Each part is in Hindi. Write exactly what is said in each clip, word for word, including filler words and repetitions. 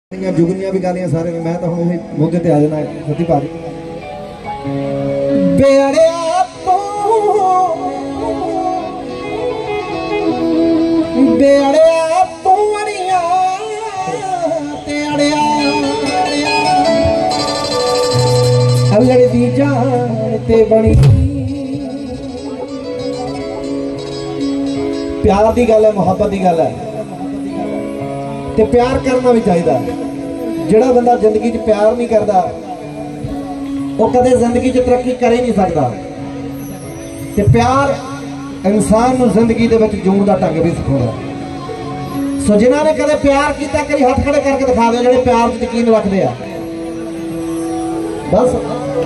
जुगनियां भी गालियां सारे ने। मैं तो हुण मौके ते आ जाना सती भाजी बेड़िया तो बेड़िया तो अड़िया ते अड़िया अल्लड़ दी जान ते बनी। प्यार दी गल है, मुहब्बत दी गल है ते प्यार करना भी चाहिए। जिहड़ा बंदा जिंदगी च प्यार नहीं करता वो कदे जिंदगी च तरक्की कर ही नहीं सकता। ते प्यार इंसान नूं जिंदगी दे विच जीण दा ढंग भी सिखाउंदा। सो जिन्हां ने कदे प्यार किया कभी हथ खड़े करके दिखा दे जिहड़े प्यार च यकीन रखते आ। बस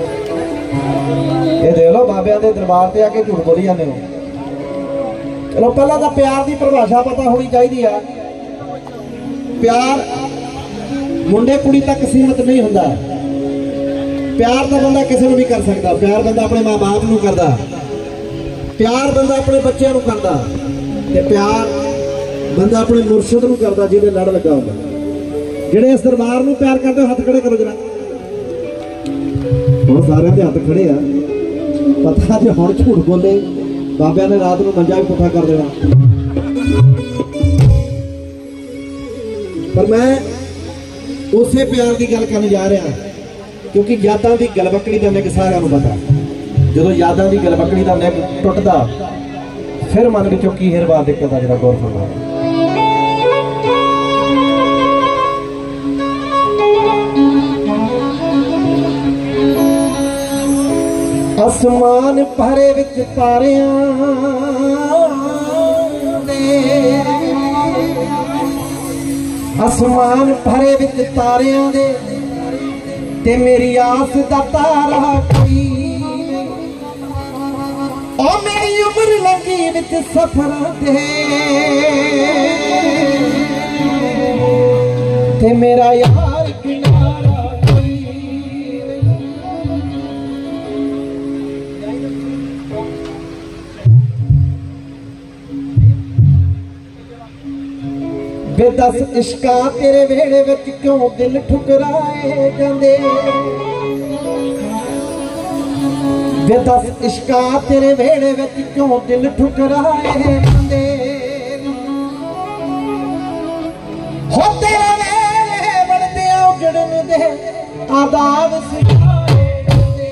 ये देख लो बाबियां दे दरबार ते आके झूठ बोली जांदे हो। चलो पहला तो प्यार की परिभाषा पता होनी चाहिए है। प्यार मुंडे कुड़ी तक सीमित नहीं होता। प्यार तो बंदा किसी को भी कर सकता। प्यार बंदा अपने माँ बाप को करता, प्यार बंदा अपने बच्चों को करता, प्यार बंदा अपने मुर्शद को करता जिन्हें लड़ लगा होगा। जिहड़े इस दरबार को प्यार करते हाथ खड़े करो जरा। हम सारे के हाथ खड़े आ। पता जो हम झूठ बोले बाबा ने रात को मंजा भी पुठा कर देना। पर मैं उसे प्यार की गल करने जा रहा क्योंकि यादां की गलबकड़ी का निग सारिਆਂ ਨੂੰ पता। जो यादां की गलबकड़ी का निग टुटदा फिर मन विचों की हिरवा दिक्कत जरा गौर फरमा। आसमान भरे विच तारियां दे, आसमान भरे विच तारियां दे ते मेरी आस दा तारा कोई। ओ मेरी उम्र लगी विच सफर दे ते मेरा यार किनारा कोई। वे दस इश्का तेरे वेड़े विच क्यों दिल ठुकराए जांदे। वे दस इश्का तेरे वेड़े विच क्यों दिल ठुकराए जांदे। हो तेरे वेड़े वड़दे उजड़न दे आदाब सिखाए जांदे।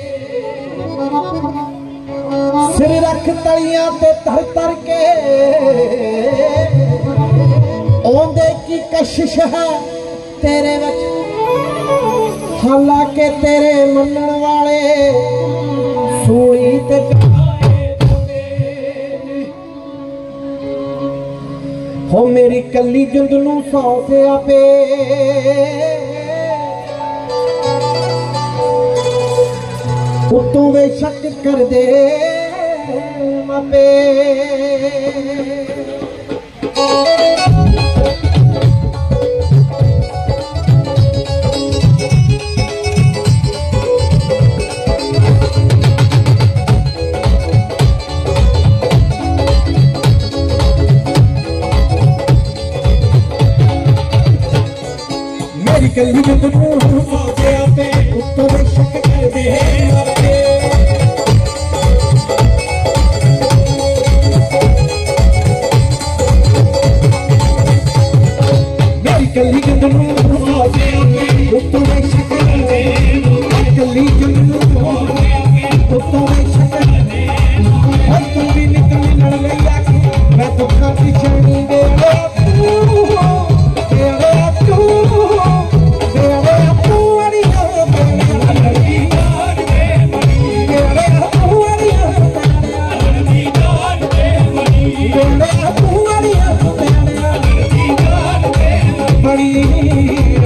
सिर रख तलियां ते तर तर के ओंदे की कशिश है तेरे विच। हालांकि तेरे मनण वाले सूली ते हो मेरी कली जिंद नूं सौंसिया पे उत्तों वे शक कर दे मापे। कली जिंद नूं सौंसिया पे उत्तों वे शक कर दे मापे। कली जिंद नूं सौंसिया पे उत्तों वे शक कर दे। कली जिंद नूं सौंसिया पे उत्तों वे शक कर दे। हर तू भी निकल लड़ लई आखी मैं दुखा की छानी दे। बड़ी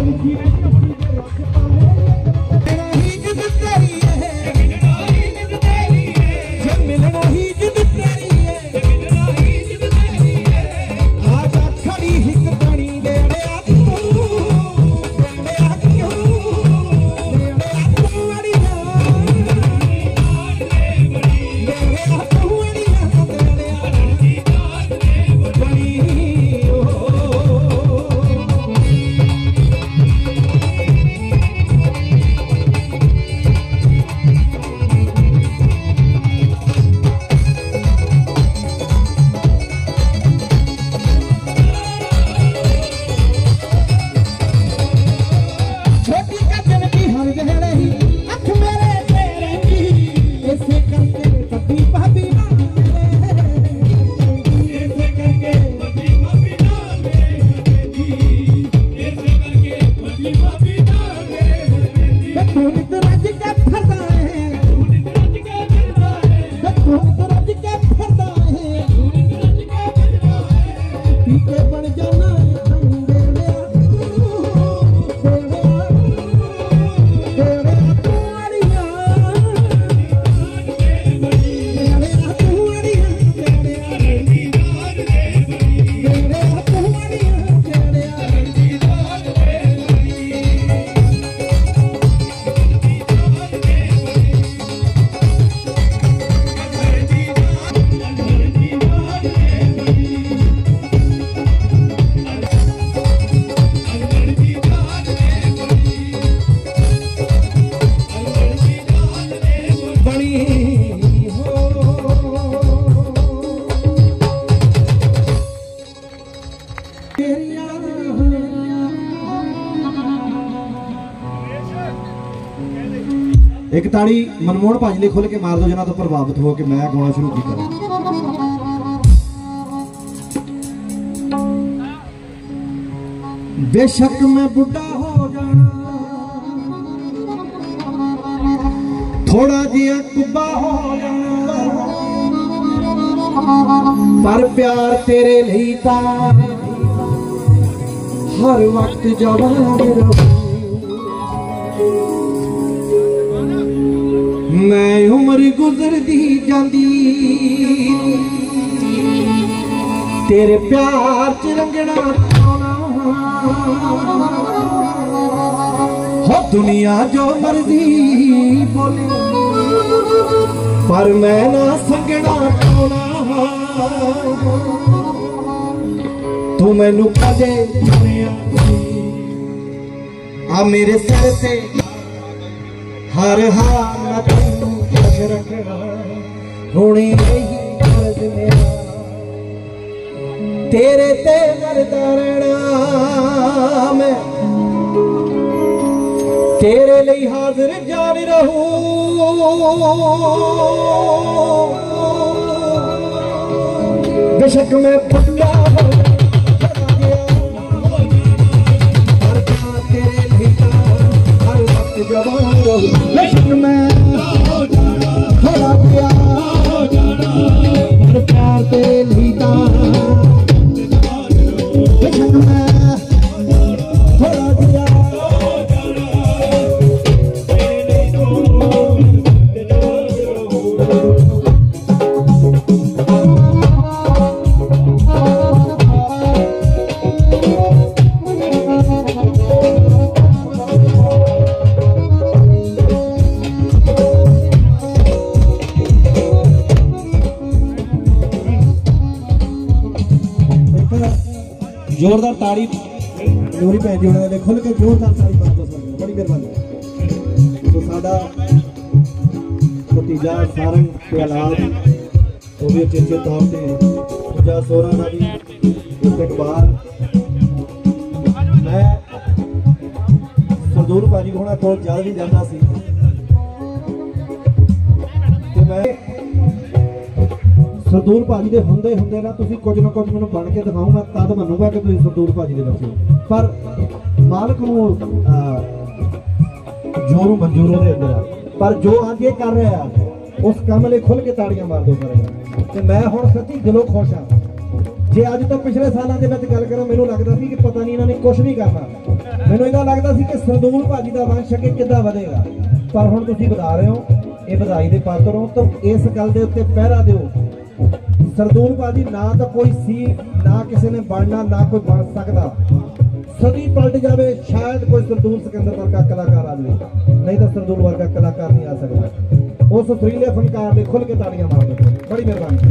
एक ताड़ी मनमोहन भाजी ने खुल के मार दो, जिन्हों तो प्रभावित हो के मैं गाना शुरू किया। बेशक मैं बुढ़ा हो जाना, थोड़ा जिहा कुब्बा हो जाना, पर प्यार तेरे लिए ता हर वक्त जवान रहूं। मैं उम्र गुजरदी जांदी तेरे प्यार च रंगना पाना, हो दुनिया जो मर्जी बोले पर मैं ना संगना पाना। तू मैनू कदे आ मेरे सिर से हर हालत खुश रखना, होनी यही फर्ज मेरा तेरे ते मरदा रहना। मैं तेरे लिए हाजिर जान रहूं, बेशक मैं बुढ़ा हो जवान रहूं। बेशक मैं थोड़ा गया पर प्यार तेरे लिए ता, बेशक मैं थोड़ा गया जोरदार ताड़ी नूरी भैन जी उन्होंने खुल के जोरदार ताड़ी मार दो सर, बड़ी मेहरबानी। तो साडा भतीजा सारंग के औलाद वो भी चेचे तौर पर पूजा सोरा का भी इकबाल, मैं सरदूर भाजी होना को जल भी जाता सी ते मैं सरदूर भाजी दे हुंदे हुंदे ना तुसीं कुछ ना कुछ मैनूं बन के दिखाऊं, मैं तद मन्नूंगा कि तुसीं सरदूर भाजी दे बच्चे हो। पर मालक नूं जोरू मंजूर होने अंदर आ, पर जो अज ये कर रहा है उस काम लिए खुल के ताड़ियां मार दो करेगा। ते मैं हुण सच्ची दिलों खुश हाँ। जे अज तो पिछले सालों के गल करा मैनूं लगदा सी कि पता नहीं इन्हां ने कुछ भी करना, ਮੈਨੂੰ ਇਹਦਾ ਲੱਗਦਾ ਸੀ ਕਿ ਸਰਦੂਲ ਭਾਜੀ ਦਾ ਵੰਸ਼ ਅੱਗੇ ਕਿੱਦਾਂ ਵਧੇਗਾ, ਪਰ ਹੁਣ ਤੁਸੀਂ ਵਧਾ ਰਹੇ ਹੋ, ਇਹ ਵਧਾਈ ਦੇ ਪਾਤਰ ਹੋ। ਤਾਂ ਇਸ ਗੱਲ ਦੇ ਉੱਤੇ ਪਹਿਰਾ ਦਿਓ। ਸਰਦੂਲ ਭਾਜੀ ਨਾ ਤਾਂ ਕੋਈ ਸੀ, ਨਾ ਕਿਸੇ ਨੇ ਬਣਨਾ, ਨਾ ਕੋਈ ਬਣ ਸਕਦਾ। ਸਦੀ ਪਲਟ ਜਾਵੇ, ਸ਼ਾਇਦ ਕੋਈ ਸਰਦੂਲ ਸਿਕੰਦਰ ਵਰਗਾ ਕਲਾਕਾਰ ਆ ਜਾਵੇ, ਨਹੀਂ ਤਾਂ ਸਰਦੂਲ ਵਰਗਾ ਕਲਾਕਾਰ ਨਹੀਂ ਆ ਸਕਦਾ। ਉਸ ਸੁਰੀਲੇ ਫਨਕਾਰ ਦੇ ਖੁੱਲ ਕੇ ਤਾੜੀਆਂ ਮਾਰ ਦਿਓ। ਬੜੀ ਮਿਹਰਬਾਨੀ।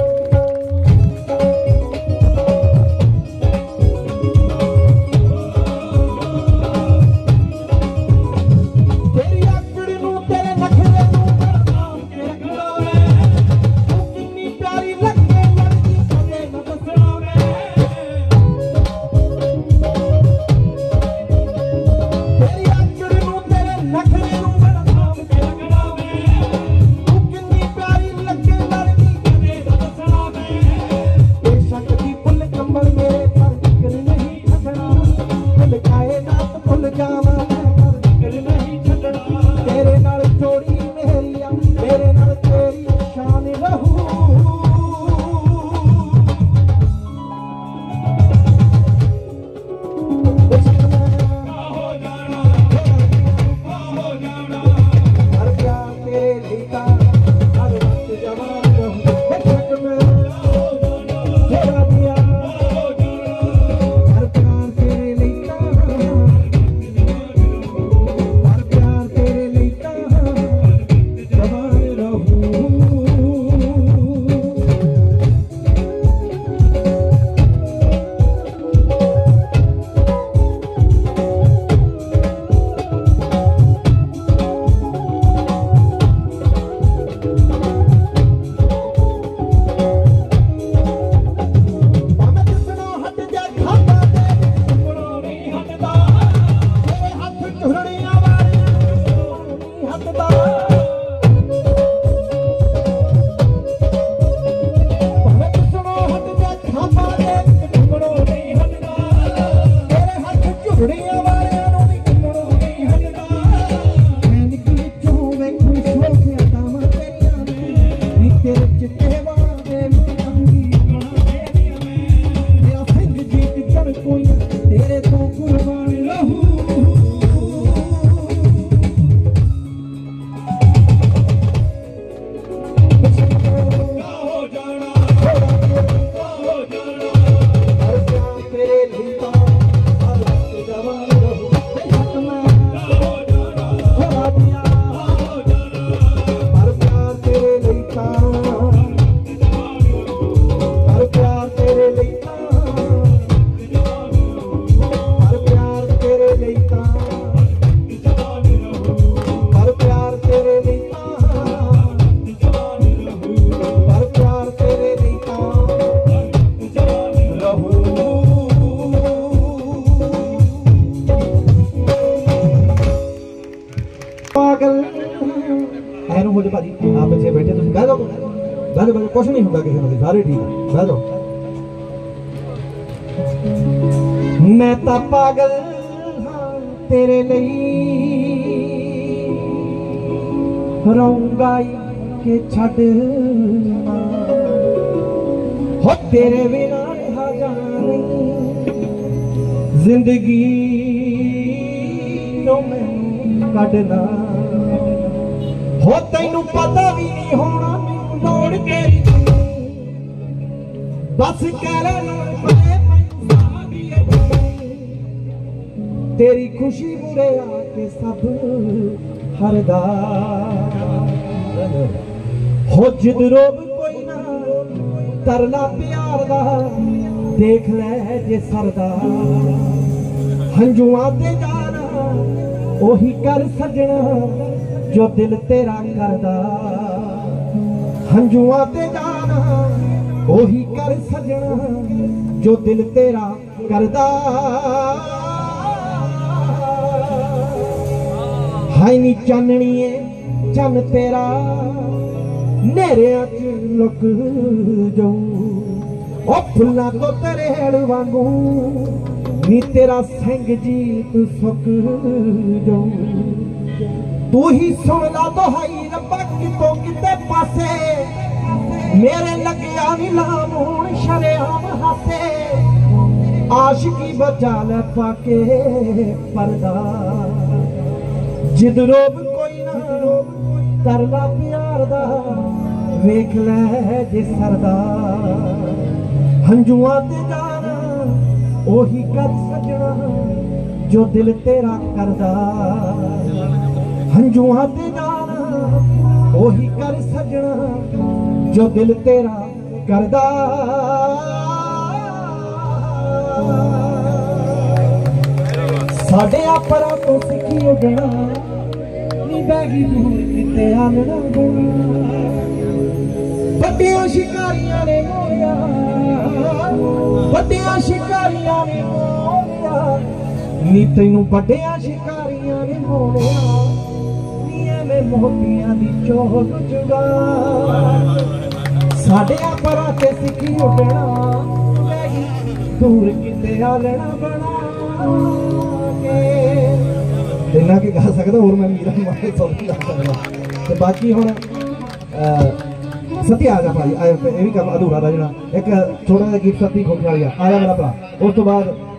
कुछ नहीं होता किसी ने, सारे ठीक है, बह जाओ। मैं ता पागल हाँ तेरे लिए रहूंगा के छड़ हो तेरे बिना रहा जाने जिंदगी नो मैं कटना हो तैनू पता भी नहीं होना लोड़ तेरी बस कह तेरी खुशी बुरे आके सब हरदा हो जिद रोब कोई ना तरला प्यार दा देख ले जे सरदा हंजुआ ते जाना ओही कर सजना जो दिल तेरा करदा हंजुआ ते जाना ओही कर सजना जो दिल तेरा करदा हाय नी चानणीए चन तेरा नेरिया च लुक जाऊं ओ फुल्लां तो तेरे हेड़ वांगू नी तेरा सिंह जीत सुक जाऊं तू ही सुन ला दोहाई रब्बा कितों किते पासे मेरे लगिया नी लाम हुण शरेआम हासे आशिकी बचा ले पाके पर्दा जिद रोब कोई ना तरला प्यार दा वेख ले जे सरदा हंजुआ ते जाना ओही कर सजना जो दिल तेरा करदा हंजुआ ते जाना ओही कर सजना जो दिल तेरा करदा साडे आपरा तो सिखी उड़ना नी बैगी दूर किते आलना बना बड़िया शिकारियां ने मोया बड़िया शिकारियां ने मोया नी तैनू बड़िया शिकारियां ने मोया नी एवें मोतियां दी चोग जुगा साडे आपरा ते सिखी उड़ना बैगी दूर किते आलना बना इन्ना की गा सकता और मैं मीरा मारे सुन नहीं गा सकता तो बाकी हुण सत्य आ जा भाई ये भी काम अधूरा रह जाना एक छोटा जिहा गीत सत्ती खोखिया आ जा मेरा भरा उस तो बाद